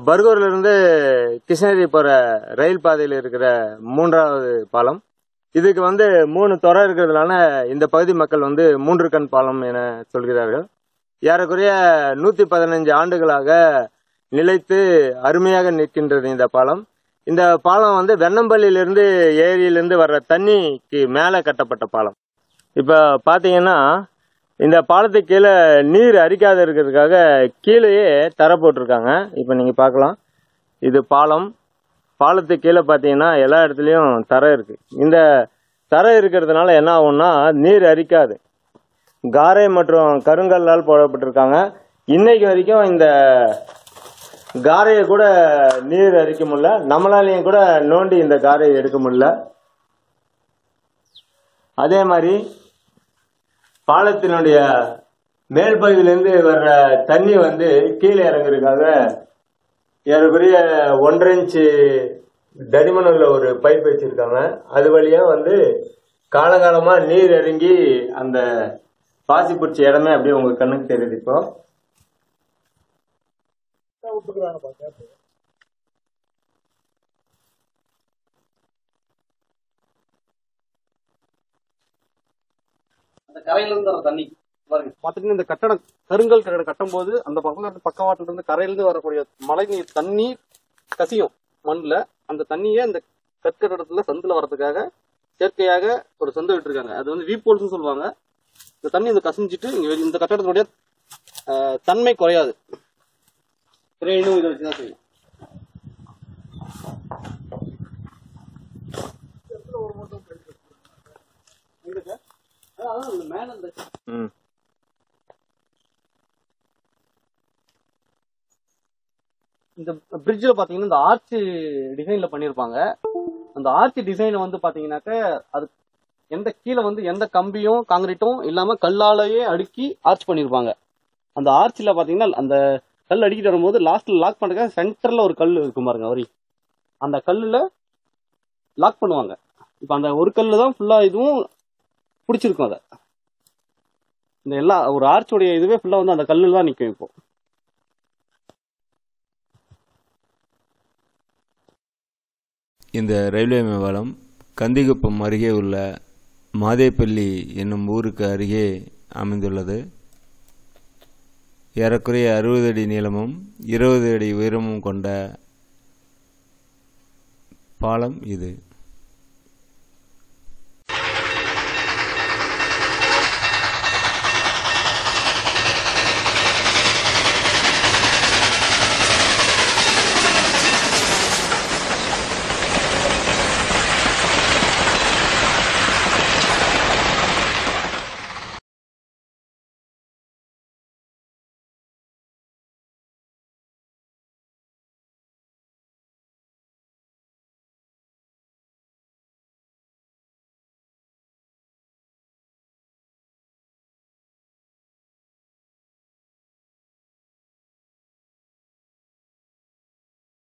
பர்கூர்ல இருந்து கிருஷ்ணகிரி போற ரயில் பாதையில் இருக்கிற 3வது பாலம். இதுக்கு 3 துறை இருக்கிறதுனால இந்த பகுதி மக்கள் 3 கண் பாலம் என சொல்கிறார்கள். ஏறக்குறைய 115 ஆண்டுகளாக நிலைத்து அருமையாக நிற்கின்றது இந்த பாலம். இந்த பாலம் வெண்ணம்பள்ளியிலிருந்து ஏரியிலிருந்து வர்ற தண்ணிக்கு மேல கட்டப்பட்ட பாலம். இப்ப பாத்தீங்கன்னா இந்த பாலத்துக்கு கீழே நீர் அரிக்காத இருக்கிறதுக்காக கீழேயே தரை போட்டிருக்காங்க. இப்ப நீங்க பார்க்கலாம், இது பாலம். பாலத்துக்கு கீழே பாத்தீங்கன்னா எல்லா இடத்துலயும் தரை இருக்கு. இந்த தரை இருக்கிறதுனால என்ன ஆகும்னா நீர் அரிக்காது. காரை மற்றும் கருங்கல்லால் போடப்பட்டிருக்காங்க. இன்னைக்கு வரைக்கும் இந்த காரையை கூட நீர் அரிக்க முடியல. நம்மளாலையும் கூட நோண்டி இந்த காரையை எடுக்க முடியல. அதே மாதிரி பாலத்தினுடைய மேல் பகுதியிலிருந்து வர்ற தண்ணி கீழே இறங்குறதுக்காக ஏறக்குறைய 1.5 இன்ச்சு தடிமனுள்ள ஒரு பைப் வச்சிருக்காங்க. அது வழியா காலகாலமா நீர் இறங்கி அந்த பாசி பிடிச்ச இடமே அப்படியே உங்க கண்ணுக்கு தெரியுது. இப்போ தண்ணி பாத்தீங்கன்னா இந்த கட்டடம் கருங்கல் கட்டடம் கட்டும் போது அந்த பக்கவாட்டில இருந்து கரையிலிருந்து வரக்கூடிய மழை நீர் தண்ணி கசியும் மண்ணுல. அந்த தண்ணியை அந்த கற்கட்டடத்துல சந்துல வர்றதுக்காக செயற்கையாக ஒரு சந்து விட்டுருக்காங்க. அது வீப்போல்ஸ் சொல்லுவாங்க. இந்த தண்ணி கசிஞ்சிட்டு இந்த கட்டடத்தினுடைய தன்மை குறையாது. கிரேனும் இதை வச்சுதான் செய்யும். இந்த பிரிட்ஜ்ல பாத்தீங்கன்னா இந்த ஆர்ச் டிசைன்ல பண்ணிருப்பாங்க. அந்த ஆர்ச் டிசைன் பாத்தீங்கன்னாக்க அது எந்த கீழே எந்த கம்பியும் காங்கிரீட்டும் இல்லாம கல்லாலேயே அடுக்கி ஆர்ச் பண்ணிருப்பாங்க. அந்த ஆர்ச்ல பாத்தீங்கன்னா அந்த கல் அடிக்கிட்டு வரும்போது லாஸ்ட்ல லாக் பண்றதுக்காக சென்டர்ல ஒரு கல் இருக்கும் பாருங்க வரி. அந்த கல்லுல லாக் பண்ணுவாங்க. இப்ப அந்த ஒரு கல்லு தான் ஃபுல்லா இதுவும் பிடிச்சிருக்கும். அத இந்த எல்லா ஒரு ஆர்ச்சோடைய இதுவே ஃபுல்லா அந்த கல்லுல தான் நிக்கும். இப்போ இந்த ரயில்வே மேம்பாலம் கந்திகுப்பம் அருகே உள்ள மாதேப்பள்ளி என்னும் ஊருக்கு அருகே அமைந்துள்ளது. ஏறக்குறைய 60 அடி நீளமும் 20 அடி உயரமும் கொண்ட பாலம் இது.